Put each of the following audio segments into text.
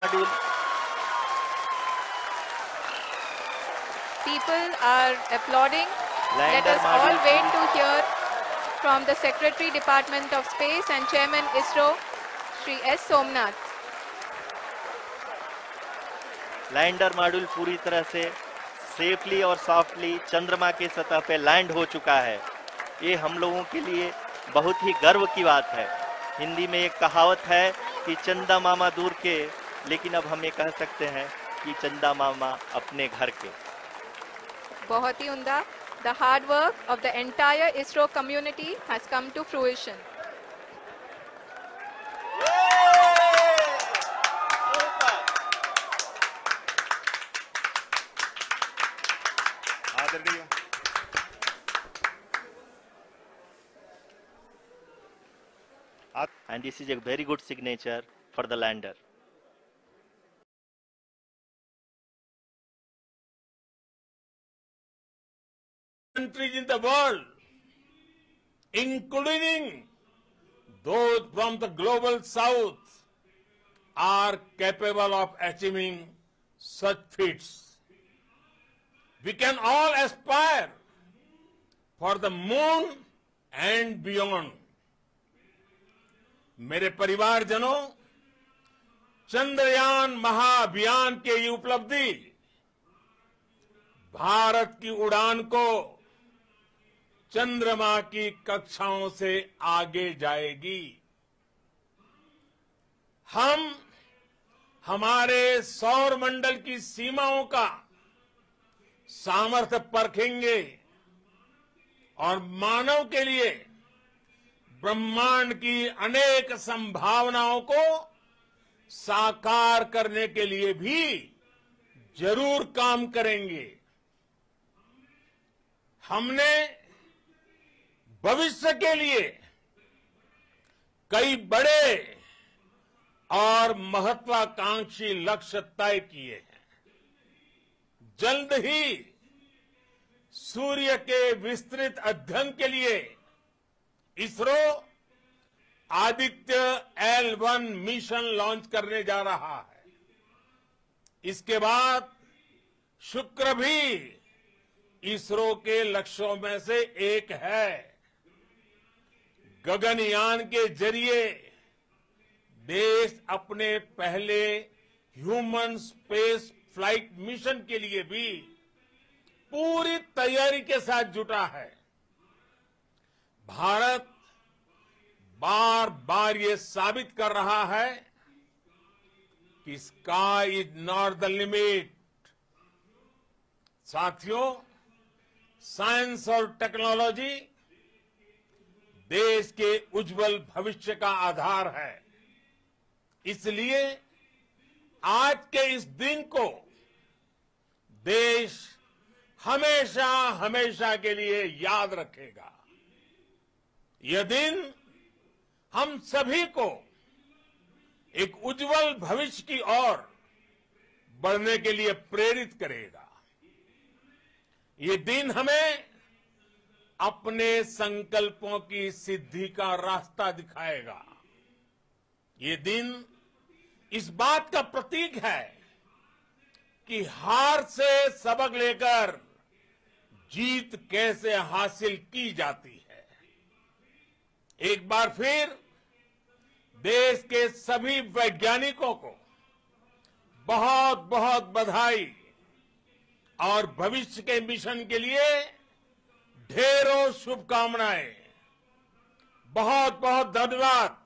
People are applauding. Let us all wait to hear from the Secretary, Department of Space and Chairman ISRO, Shri S. Somnath. Lander module पूरी तरह से safely और softly चंद्रमा के सतह पे land हो चुका है। ये हम लोगों के लिए बहुत ही गर्व की बात है। हिंदी में एक कहावत है कि चंदा मामा दूर के, लेकिन अब हम ये कह सकते हैं कि चंदा मामा अपने घर के। बहुत ही उम्दा। The hard work of the entire ISRO community has come to fruition. And this is a very good signature for the lander. Countries in the world, including those from the global south, are capable of achieving such feats. We can all aspire for the moon and beyond. मेरे परिवारजनों, चंद्रयान महाअभियान के ये उपलब्धि भारत की उड़ान को चंद्रमा की कक्षाओं से आगे जाएगी। हम हमारे सौर मंडल की सीमाओं का सामर्थ्य परखेंगे और मानव के लिए ब्रह्मांड की अनेक संभावनाओं को साकार करने के लिए भी जरूर काम करेंगे। हमने भविष्य के लिए कई बड़े और महत्वाकांक्षी लक्ष्य तय किए हैं। जल्द ही सूर्य के विस्तृत अध्ययन के लिए ISRO Aditya L1 mission launch करने जा रहा है। इसके बाद शुक्र भी इसरो के लक्ष्यों में से एक है। गगनयान के जरिए देश अपने पहले ह्यूमन स्पेस फ्लाइट मिशन के लिए भी पूरी तैयारी के साथ जुटा है। भारत बार बार ये साबित कर रहा है कि sky is not the limit. साथियों, साइंस और टेक्नोलॉजी देश के उज्जवल भविष्य का आधार है। इसलिए आज के इस दिन को देश हमेशा हमेशा के लिए याद रखेगा। यह दिन हम सभी को एक उज्जवल भविष्य की ओर बढ़ने के लिए प्रेरित करेगा। ये दिन हमें अपने संकल्पों की सिद्धि का रास्ता दिखाएगा। ये दिन इस बात का प्रतीक है कि हार से सबक लेकर जीत कैसे हासिल की जाती है। एक बार फिर देश के सभी वैज्ञानिकों को बहुत बहुत बधाई और भविष्य के मिशन के लिए ढेरों शुभकामनाएं। बहुत बहुत धन्यवाद।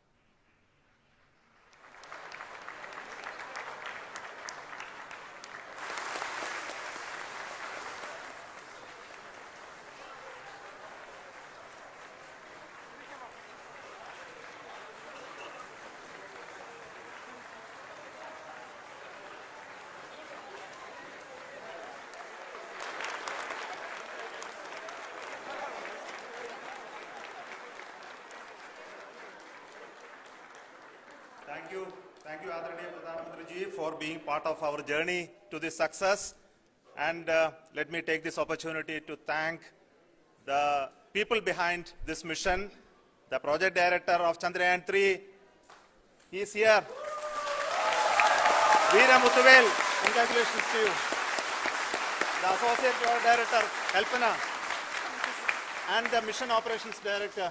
Thank you, Adaraniya Pradhan Mantri ji, for being part of our journey to this success. And let me take this opportunity to thank the people behind this mission, the project director of Chandrayaan-3. He is here. Veera Muthuvel, congratulations to you. The Associate Director, Kalpana, and the Mission Operations Director,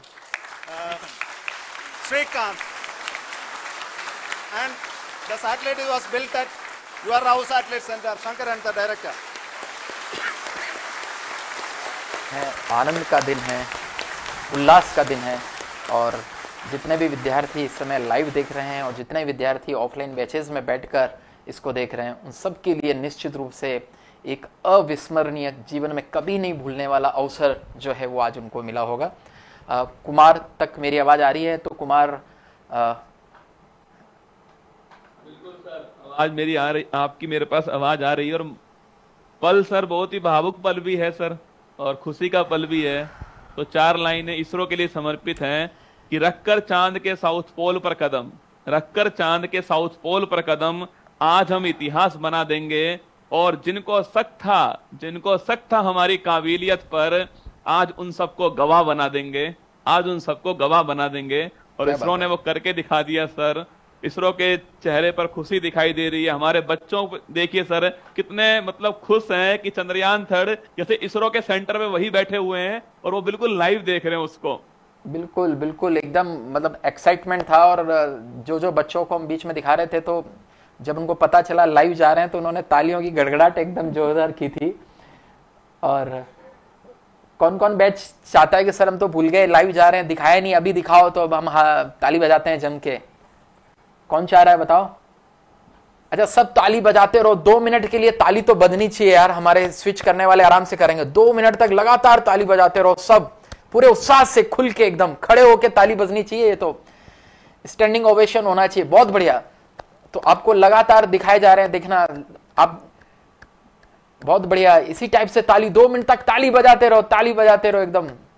Srikanth. And the satellite was built at your house satellite center, Shankar and the director. आनंद का दिन है, उल्लास का दिन है और जितने भी विद्यार्थी इस समय लाइव देख रहे हैं और जितने विद्यार्थी ऑफलाइन बैचेज में बैठकर इसको देख रहे हैं उन सब के लिए निश्चित रूप से एक अविस्मरणीय, जीवन में कभी नहीं भूलने वाला अवसर जो है वो आज उनको मिला होगा। कुमार तक मेरी आवाज आ रही है तो कुमार। बिल्कुल सर, आवाज मेरी आ रही, आपकी मेरे पास आवाज आ रही है। और पल सर बहुत ही भावुक पल भी है सर और खुशी का पल भी है। तो 4 लाइनें इसरो के लिए समर्पित हैं कि रखकर चांद के साउथ पोल पर कदम, रखकर चांद के साउथ पोल पर कदम, आज हम इतिहास बना देंगे। और जिनको शक था हमारी काबिलियत पर, आज उन सबको गवाह बना देंगे, आज उन सबको गवाह बना देंगे। और इसरो ने वो करके दिखा दिया सर। इसरो के चेहरे पर खुशी दिखाई दे रही है। हमारे बच्चों देखिए सर कितने मतलब खुश हैं कि चंद्रयान 3 जैसे इसरो के सेंटर में वही बैठे हुए हैं और वो बिल्कुल लाइव देख रहे हैं उसको। बिल्कुल बिल्कुल एकदम मतलब एक्साइटमेंट था। और जो बच्चों को हम बीच में दिखा रहे थे तो जब उनको पता चला लाइव जा रहे हैं तो उन्होंने तालियों की गड़गड़ाहट एकदम जोरदार की थी। और कौन कौन बैच चाहता है कि सर हम तो भूल गए, लाइव जा रहे हैं, दिखाया नहीं, अभी दिखाओ तो अब हम ताली बजाते हैं जम के। कौन चाह रहा है बताओ? अच्छा सब ताली बजाते रहो, 2 मिनट के लिए ताली तो बजनी चाहिए यार। हमारे स्विच करने वाले आराम से करेंगे, 2 मिनट तक लगातार ताली बजाते रहो, सब पूरे उत्साह से खुल के एकदम खड़े होके ताली बजनी चाहिए। ये तो स्टैंडिंग ओवेशन होना चाहिए। बहुत बढ़िया। तो आपको लगातार दिखाए जा रहे हैं, देखना आप, बहुत बढ़िया। इसी टाइप से ताली 2 मिनट तक ताली बजाते रहो, ताली बजाते रहो एकदम।